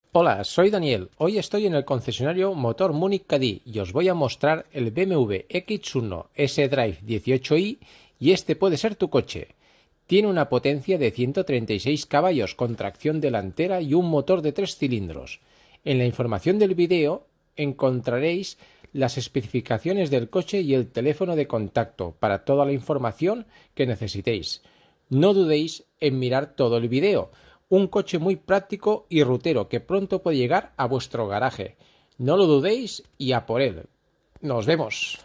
Hola, soy Daniel. Hoy estoy en el concesionario Motor Múnich Cadí y os voy a mostrar el BMW X1 S-Drive 18i y este puede ser tu coche. Tiene una potencia de 136 caballos con tracción delantera y un motor de 3 cilindros. En la información del vídeo encontraréis las especificaciones del coche y el teléfono de contacto para toda la información que necesitéis. No dudéis en mirar todo el vídeo. Un coche muy práctico y rutero que pronto puede llegar a vuestro garaje. No lo dudéis y a por él. ¡Nos vemos!